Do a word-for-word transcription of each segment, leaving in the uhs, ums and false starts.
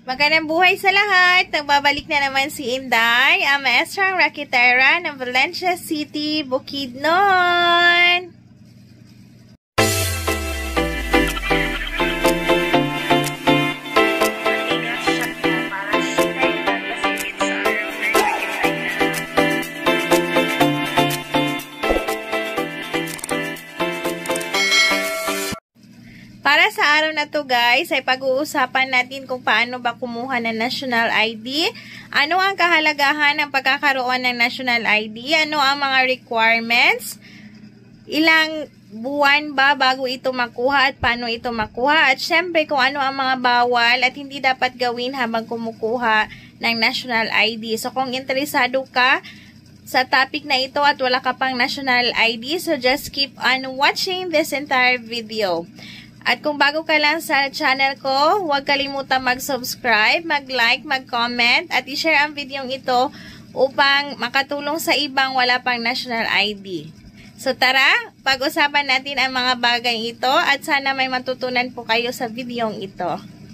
Magandang buhay sa lahat! Nagbabalik na naman si Inday, ang maestrang raketera ng Valencia City, Bukidnon! Para sa araw na to guys, ay pag-uusapan natin kung paano ba kumuha ng National I D, ano ang kahalagahan ng pagkakaroon ng National I D, ano ang mga requirements, ilang buwan ba bago ito makuha at paano ito makuha, at syempre kung ano ang mga bawal at hindi dapat gawin habang kumukuha ng National I D. So kung interesado ka sa topic na ito at wala ka pang National I D, so just keep on watching this entire video. At kung bago ka lang sa channel ko, huwag kalimutan mag-subscribe, mag-like, mag-comment, at i-share ang video ito upang makatulong sa ibang wala pang National I D. So tara, pag-usapan natin ang mga bagay ito at sana may matutunan po kayo sa video ito.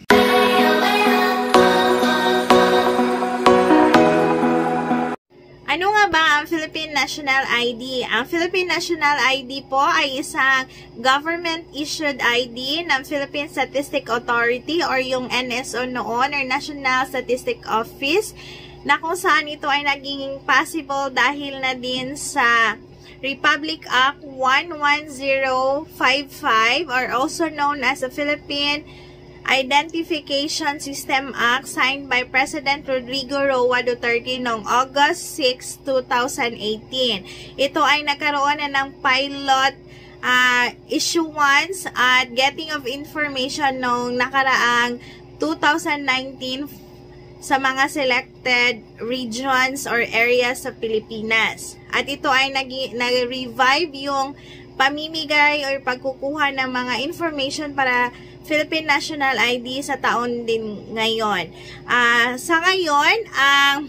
Ano nga ba ang Philippine National I D? Ang Philippine National I D po ay isang government-issued I D ng Philippine Statistic Authority or yung N S O noon or National Statistic Office, na kung saan ito ay naging possible dahil na din sa Republic Act one one zero five five or also known as the Philippine Identification System Act signed by President Rodrigo Roa Duterte noong August sixth, two thousand eighteen. Ito ay nagkaroon na ng pilot uh, issuance at getting of information noong nakaraang two thousand nineteen sa mga selected regions or areas sa Pilipinas. At ito ay nag-revive yung pamimigay or pagkukuha ng mga information para Philippine National I D sa taon din ngayon. Uh, sa ngayon, ang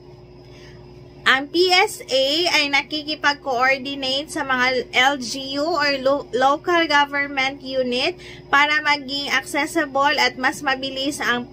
ang P S A ay nakikipag-coordinate sa mga L G U or lo local government unit para maging accessible at mas mabilis ang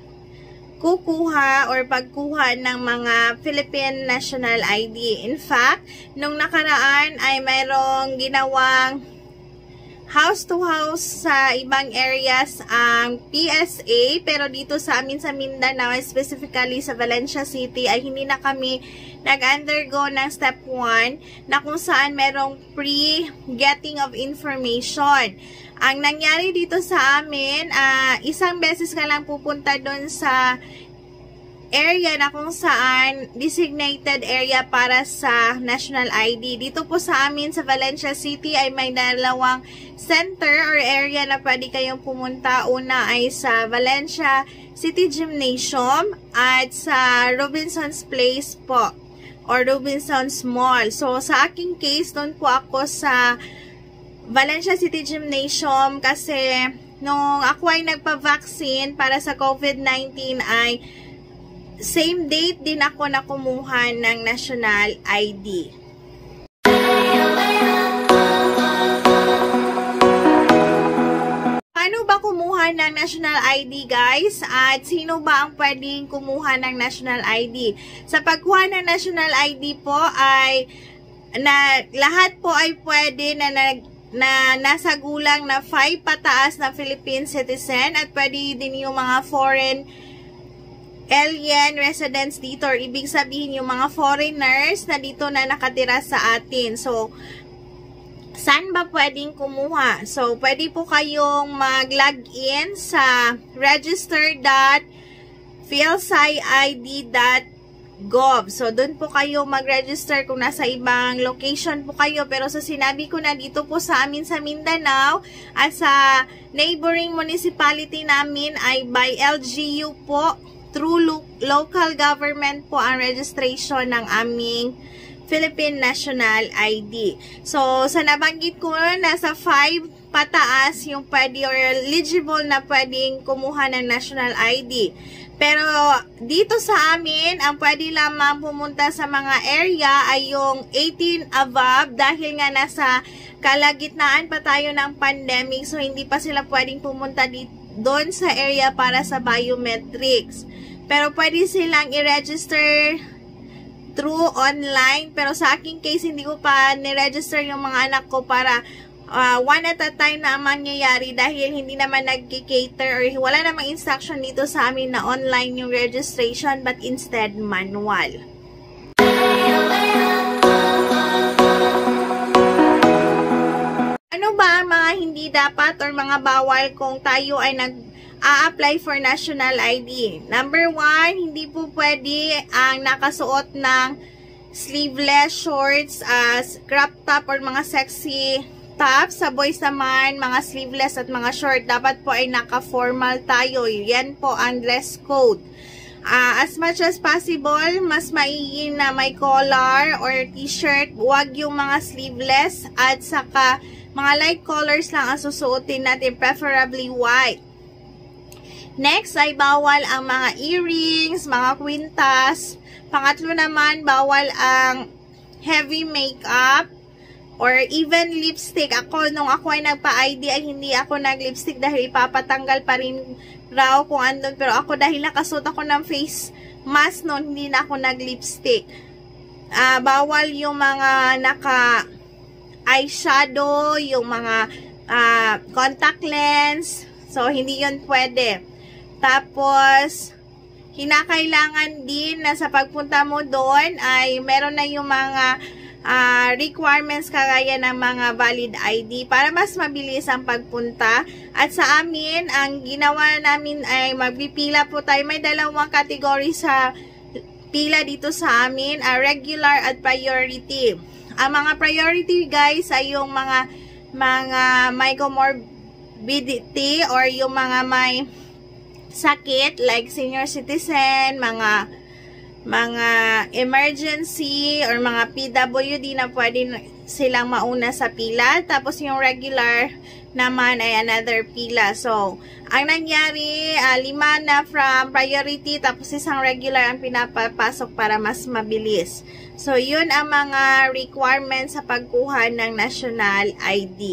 pagkukuha or pagkuha ng mga Philippine National I D. In fact, nung nakaraan ay mayroong ginawang house to house sa ibang areas ang P S A, pero dito sa amin sa Mindanao, specifically sa Valencia City, ay hindi na kami nag-undergo ng step one na kung saan merong pre-getting of information. Ang nangyari dito sa amin, uh, isang beses ka lang pupunta doon sa area na kung saan designated area para sa National I D. Dito po sa amin sa Valencia City ay may dalawang center or area na pwede kayong pumunta. Una ay sa Valencia City Gymnasium at sa Robinson's Place po or Robinson's Mall. So sa aking case, doon po ako sa Valencia City Gymnasium kasi nung ako ay nagpa-vaccine para sa COVID nineteen ay same date din ako na kumuha ng National I D. Paano ba kumuha ng National I D guys? At sino ba ang pwedeng kumuha ng National I D? Sa pagkuha ng National I D po ay na lahat po ay pwede na nag na nasa gulang na five pataas na Philippine citizen at pwede din yung mga foreign alien residents dito or ibig sabihin yung mga foreigners na dito na nakatira sa atin. So, saan ba pwedeng kumuha? So, pwede po kayong mag-login sa register dot philscid dot gov. So, dun po kayo mag-register kung nasa ibang location po kayo. Pero sa sinabi ko na dito po sa amin sa Mindanao at sa neighboring municipality namin ay by L G U po. Through lo local government po ang registration ng aming Philippine National I D. So, sa nabanggit ko, nasa five pataas yung pwede or eligible na pwedeng kumuha ng National I D. Pero, dito sa amin, ang pwede lamang pumunta sa mga area ay yung eighteen above dahil nga nasa kalagitnaan pa tayo ng pandemic. So, hindi pa sila pwedeng pumunta dito doon sa area para sa biometrics. Pero pwede silang i-register through online. Pero sa aking case, hindi ko pa ni-register yung mga anak ko para uh, one at a time na ang mangyayari dahil hindi naman nag-cater or wala namang instruction dito sa amin na online yung registration but instead manual. Ano ba ang mga hindi dapat or mga bawal kung tayo ay nag-a-apply for national I D? Number one, hindi po pwede ang nakasuot ng sleeveless shorts, as uh, crop top or mga sexy tops. Sa boys naman, mga sleeveless at mga short. Dapat po ay naka-formal tayo. Yan po ang dress code. Uh, as much as possible, mas maiging na may collar or t-shirt. Huwag yung mga sleeveless at saka mga light colors lang ang susuotin natin, preferably white. Next ay bawal ang mga earrings, mga kwintas. Pangatlo naman, bawal ang heavy makeup or even lipstick. Ako, nung ako ay nagpa-I D ay hindi ako nag-lipstick dahil ipapatanggal pa rin raw kung andun. Pero ako dahil nakasuot ako ng face mask noon, hindi na ako nag-lipstick. Uh, bawal yung mga naka eyeshadow, yung mga uh, contact lens. So, hindi yun pwede. Tapos, hinakailangan din na sa pagpunta mo doon ay meron na yung mga uh, requirements kagaya ng mga valid I D para mas mabilis ang pagpunta. At sa amin, ang ginawa namin ay magpipila po tayo. May dalawang category sa pila dito sa amin, uh, regular at priority. Ang mga priority guys ay yung mga mga may comorbidity or yung mga may sakit like senior citizen, mga mga emergency or mga P W D na pwede silang mauna sa pila. Tapos yung regular naman ay another pila. So, ang nangyari, uh, lima na from priority tapos isang regular ang pinapapasok para mas mabilis. So, yun ang mga requirements sa pagkuha ng national I D.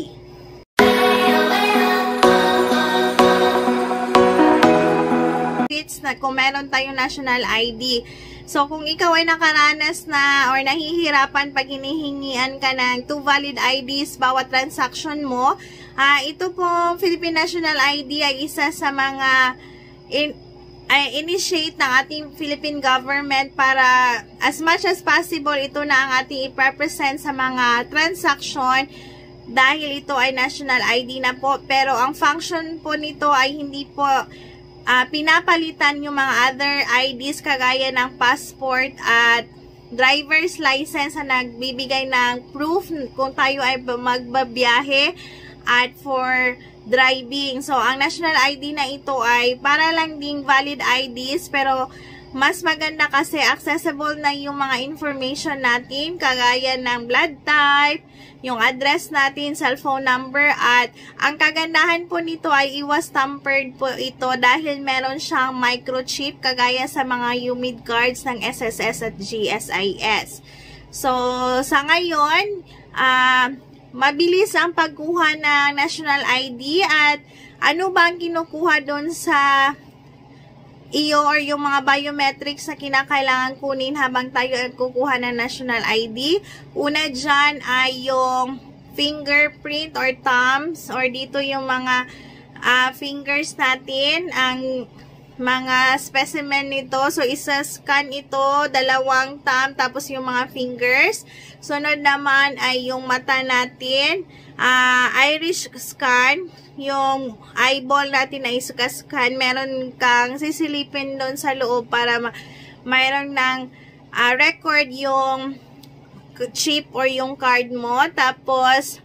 Na kung meron tayong national I D. So, kung ikaw ay nakaranas na or nahihirapan pag hinihingian ka ng two valid I Ds bawat transaction mo, uh, ito pong Philippine National I D ay isa sa mga in, ay initiate ng ating Philippine government para as much as possible ito na ang ating i-represent sa mga transaction dahil ito ay national I D na po. Pero ang function po nito ay hindi po Uh, pinapalitan yung mga other I Ds kagaya ng passport at driver's license na nagbibigay ng proof kung tayo ay magbabiyahe at for driving. So, ang national I D na ito ay para lang ding valid I Ds pero mas maganda kasi accessible na yung mga information natin kagaya ng blood type, yung address natin, cellphone number, at ang kagandahan po nito ay iwas tampered po ito dahil meron siyang microchip kagaya sa mga U M I D cards ng S S S at G S I S. So, sa ngayon, uh, mabilis ang pagkuha ng national I D at ano ba ang kinukuha doon sa iyo or yung mga biometrics na kinakailangan kunin habang tayo ay kukuha ng national I D. Una dyan ay yung fingerprint or thumbs or dito yung mga uh, fingers natin, ang mga specimen nito. So, isa-scan ito, dalawang thumb, tapos yung mga fingers. Sunod naman ay yung mata natin, uh, iris scan. Yung eyeball natin ay scan, meron kang sisilipin doon sa loob para ma mayroon ng uh, record yung chip or yung card mo. Tapos,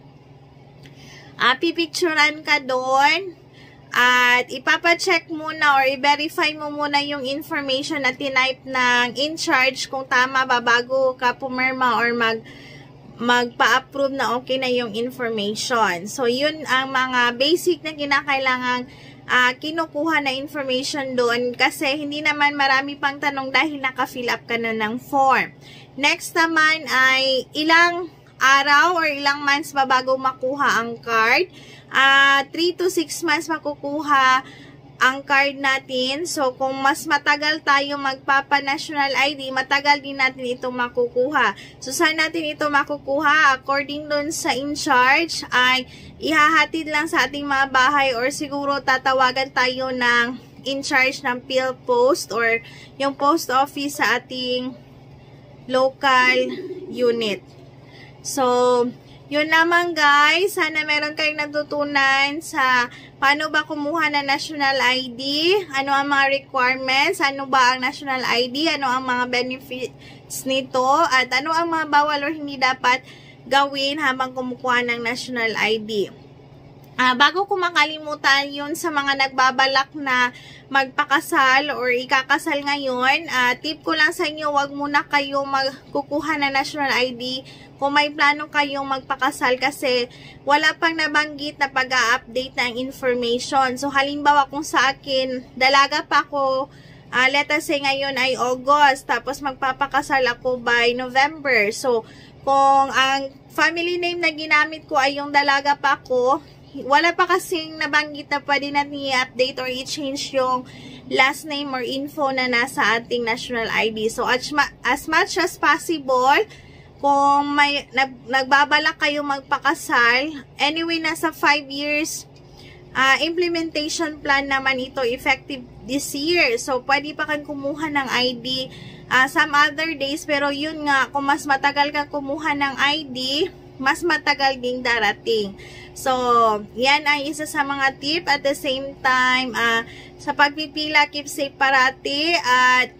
uh, pipicturan ka doon at ipapacheck muna or i-verify mo muna yung information na tinype ng in-charge kung tama ba bago ka pumirma or mag magpa-approve na okay na yung information. So, yun ang mga basic na kinakailangang uh, kinukuha na information doon kasi hindi naman marami pang tanong dahil naka-fill up ka na ng form. Next naman ay ilang araw or ilang months ba bago makuha ang card. Uh, three to six months makukuha ang card natin. So, kung mas matagal tayo magpapa-national I D, matagal din natin ito makukuha. So, saan natin ito makukuha? According dun sa in-charge, ay ihahatid lang sa ating mga bahay or siguro tatawagan tayo ng in-charge ng PhilPost or yung post office sa ating local unit. So, yun naman guys, sana meron kayong natutunan sa paano ba kumuha ng national I D, ano ang mga requirements, ano ba ang national I D, ano ang mga benefits nito, at ano ang mga bawal o hindi dapat gawin habang kumukuha ng national I D. Uh, bago ko makalimutan yun sa mga nagbabalak na magpakasal or ikakasal ngayon, uh, tip ko lang sa inyo, wag muna kayo magkukuha ng national I D kung may plano kayong magpakasal kasi wala pang nabanggit na pag-a-update ng information. So, halimbawa kung sa akin, dalaga pa ako, uh, let us say ngayon ay August, tapos magpapakasal ako by November. So, kung ang family name na ginamit ko ay yung dalaga pa ako, wala pa kasing nabanggit na pwede natin i-update or i-change yung last name or info na nasa ating national I D. So, as, as much as possible, kung may nag, nagbabalak kayo magpakasal, anyway, nasa five years uh, implementation plan naman ito, effective this year. So, pwede pa kang kumuha ng I D uh, some other days, pero yun nga, kung mas matagal kang kumuha ng I D, mas matagal ding darating. So, yan ay isa sa mga tip. At the same time, uh, sa pagpipila, keep safe parati. At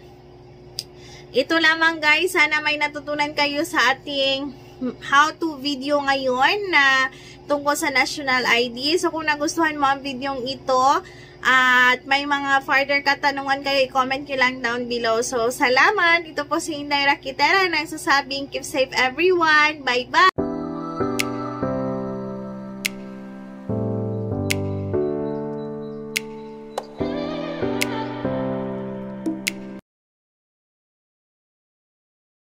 ito lamang guys, sana may natutunan kayo sa ating how-to video ngayon na tungkol sa national I D. So, kung nagustuhan mo ang video ito, at may mga further katanungan kayo, i-comment nyo lang down below. So, salamat. Ito po si Inday Rakitera na nagsasabing keep safe everyone. Bye-bye!